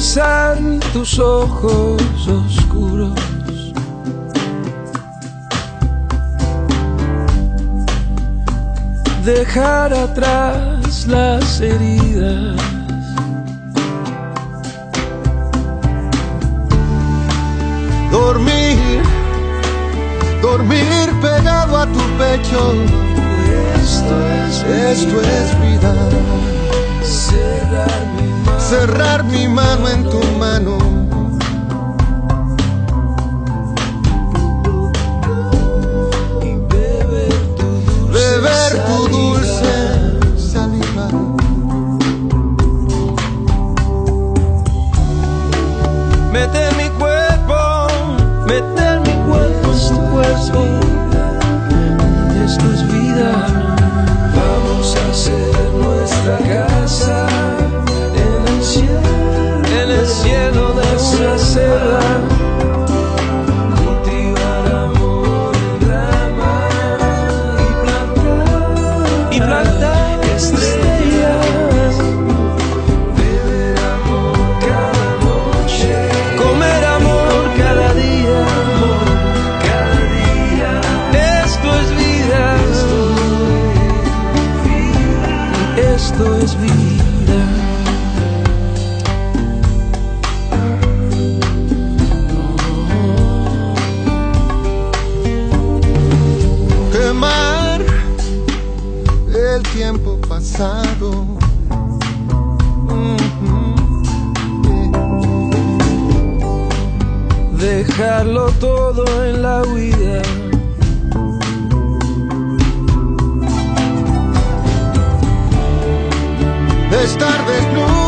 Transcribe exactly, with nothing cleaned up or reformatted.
besar tus ojos oscuros, dejar atrás las heridas, dormir, dormir pegado a tu pecho. esto es, Esto es vida. cerrar mi mano, Cerrar mi mano en tu mano. y beber tu dulce Beber tu saliva. dulce saliva. Meter mi cuerpo, meter mi cuerpo en tu cuerpo. Esto es vida. Vamos a hacer nuestra casa en el cielo, en el cielo de una selva. Cultivar amor en grama y plantar, y plantar estrellas. Beber amor cada noche, comer amor cada día, amor cada día. Esto es vida, esto es vida. Quemar el tiempo pasado. Dejarlo todo en la huida. Estar desnudo.